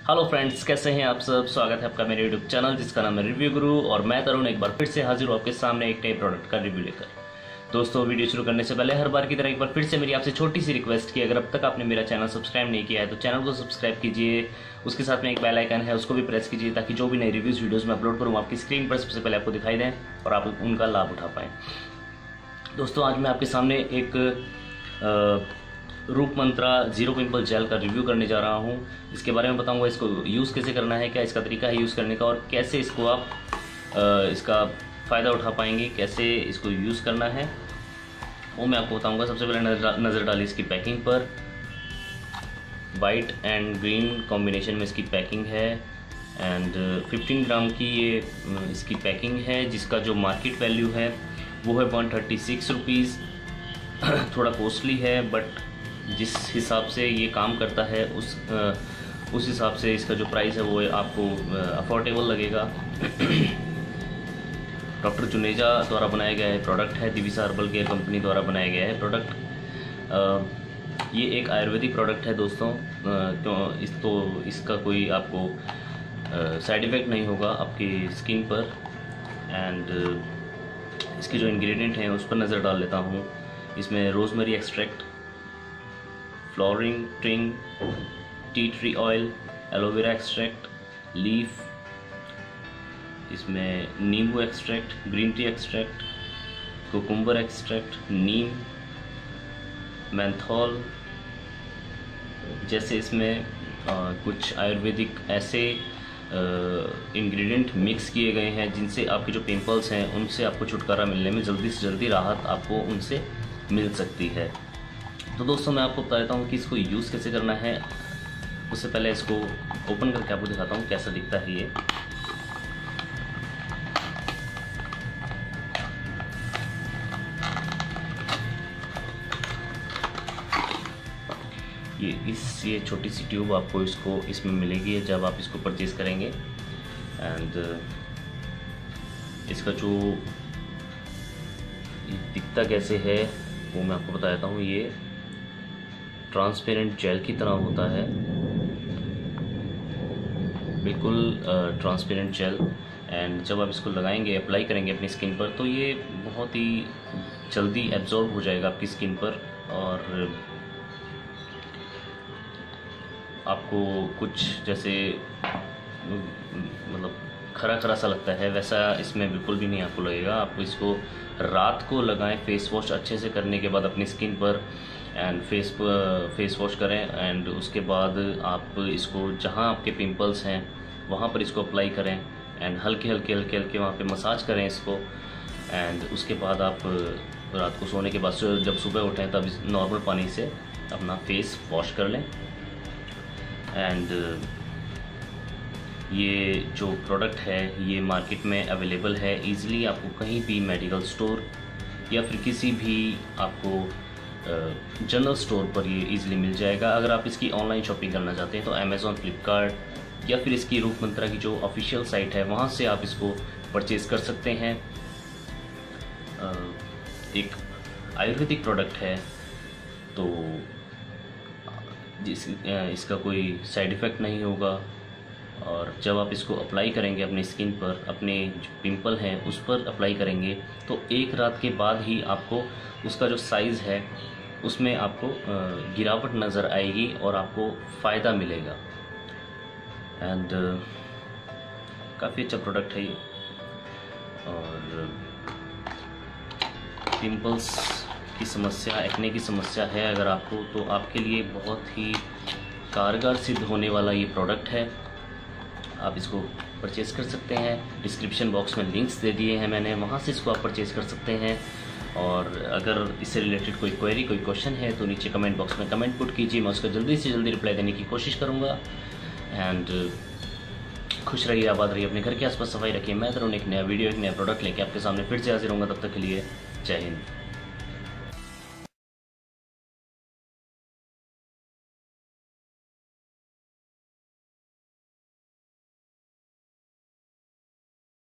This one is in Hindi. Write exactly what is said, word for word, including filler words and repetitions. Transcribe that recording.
हेलो फ्रेंड्स, कैसे हैं आप सब। स्वागत है आपका मेरे यूट्यूब चैनल जिसका नाम है रिव्यू गुरु। और मैं तरुण एक बार फिर से हाजिर हूँ आपके सामने एक नए प्रोडक्ट का रिव्यू लेकर। दोस्तों, वीडियो शुरू करने से पहले हर बार की तरह एक बार फिर से मेरी आपसे छोटी सी रिक्वेस्ट की, अगर अब तक आपने मेरा चैनल सब्सक्राइब नहीं किया है तो चैनल को सब्सक्राइब कीजिए। उसके साथ में एक बेल आइकन है, उसको भी प्रेस कीजिए ताकि जो भी नई रिव्यूज़ वीडियोज़ मैं अपलोड करूँ आपकी स्क्रीन पर सबसे पहले आपको दिखाई दें और आप उनका लाभ उठा पाएँ। दोस्तों, आज मैं आपके सामने एक Roop Mantra zero pimple gel का रिव्यू करने जा रहा हूं। इसके बारे में बताऊंगा इसको यूज़ कैसे करना है, क्या इसका तरीका है यूज़ करने का और कैसे इसको आप आ, इसका फ़ायदा उठा पाएंगे, कैसे इसको यूज़ करना है वो मैं आपको बताऊंगा। सबसे पहले नज़र नज़र डालिए इसकी पैकिंग पर। वाइट एंड ग्रीन कॉम्बिनेशन में इसकी पैकिंग है एंड फिफ्टीन ग्राम की ये इसकी पैकिंग है, जिसका जो मार्केट वैल्यू है वो है वन थर्टी सिक्स रुपीज़। थोड़ा कॉस्टली है, बट जिस हिसाब से ये काम करता है उस आ, उस हिसाब से इसका जो प्राइस है वो आपको अफोर्डेबल लगेगा। डॉक्टर जुनेजा द्वारा बनाया गया है प्रोडक्ट है, दिविसा हर्बल केयर कंपनी द्वारा बनाया गया है प्रोडक्ट। ये एक आयुर्वेदिक प्रोडक्ट है दोस्तों, क्यों इस तो इसका कोई आपको साइड इफ़ेक्ट नहीं होगा आपकी स्किन पर। एंड इसके जो इंग्रेडिएंट हैं उस पर नज़र डाल लेता हूँ। इसमें रोजमेरी एक्सट्रैक्ट, फ्लोरिंग ट्रिंग, tea tree oil, aloe vera extract, leaf, इसमें नींबू extract, green tea extract, cucumber extract, नीम, मेंथोल जैसे इसमें आ, कुछ आयुर्वेदिक ऐसे इंग्रेडिएंट मिक्स किए गए हैं जिनसे आपके जो पिंपल्स हैं उनसे आपको छुटकारा मिलने में जल्दी से जल्दी राहत आपको उनसे मिल सकती है। तो दोस्तों, मैं आपको बता देता हूँ कि इसको यूज़ कैसे करना है। उससे पहले इसको ओपन करके आपको दिखाता हूँ कैसा दिखता है ये। ये इस ये छोटी सी ट्यूब आपको इसको इसमें मिलेगी जब आप इसको परचेज़ करेंगे। एंड इसका जो दिखता कैसे है वो मैं आपको बता देता हूँ। ये ट्रांसपेरेंट जेल की तरह होता है, बिल्कुल ट्रांसपेरेंट जेल। एंड जब आप इसको लगाएंगे, अप्लाई करेंगे अपनी स्किन पर, तो ये बहुत ही जल्दी एब्जॉर्ब हो जाएगा आपकी स्किन पर और आपको कुछ जैसे मतलब खरा खरा सा लगता है वैसा इसमें बिल्कुल भी नहीं आपको लगेगा। आप इसको रात को लगाएं फेस वॉश अच्छे से करने के बाद अपनी स्किन पर, एंड फेस फेस वॉश करें। एंड उसके बाद आप इसको जहां आपके पिंपल्स हैं वहां पर इसको अप्लाई करें एंड हल्के हल्के हल्के हल्के वहां पे मसाज करें इसको। एंड उसके बाद आप रात को सोने के बाद जब सुबह उठें तब नॉर्मल पानी से अपना फेस वॉश कर लें। एंड ये जो प्रोडक्ट है ये मार्केट में अवेलेबल है इजीली, आपको कहीं भी मेडिकल स्टोर या फिर किसी भी आपको जनरल स्टोर पर ये इजीली मिल जाएगा। अगर आप इसकी ऑनलाइन शॉपिंग करना चाहते हैं तो अमेज़ॉन, फ्लिपकार्ट या फिर इसकी रूप मंत्रा की जो ऑफिशियल साइट है वहाँ से आप इसको परचेज़ कर सकते हैं। एक आयुर्वेदिक प्रोडक्ट है तो जिस इसका कोई साइड इफ़ेक्ट नहीं होगा। और जब आप इसको अप्लाई करेंगे अपनी स्किन पर, अपने जो पिंपल हैं उस पर अप्लाई करेंगे तो एक रात के बाद ही आपको उसका जो साइज़ है उसमें आपको गिरावट नज़र आएगी और आपको फ़ायदा मिलेगा। एंड काफ़ी अच्छा प्रोडक्ट है ये। और पिंपल्स की समस्या, एक्ने की समस्या है अगर आपको, तो आपके लिए बहुत ही कारगर सिद्ध होने वाला ये प्रोडक्ट है। आप इसको परचेज़ कर सकते हैं। डिस्क्रिप्शन बॉक्स में लिंक्स दे दिए हैं मैंने, वहाँ से इसको आप परचेज़ कर सकते हैं। और अगर इससे रिलेटेड कोई क्वेरी, कोई क्वेश्चन है तो नीचे कमेंट बॉक्स में कमेंट पुट कीजिए, मैं उसका जल्दी से जल्दी रिप्लाई देने की कोशिश करूँगा। एंड खुश रहिए, आबाद रहिए, अपने घर के आसपास सफाई रखिए। मैं तरुण एक नया वीडियो, एक नया प्रोडक्ट लेके आपके सामने फिर से हाजिर होऊंगा। तब तक के लिए जय हिंद।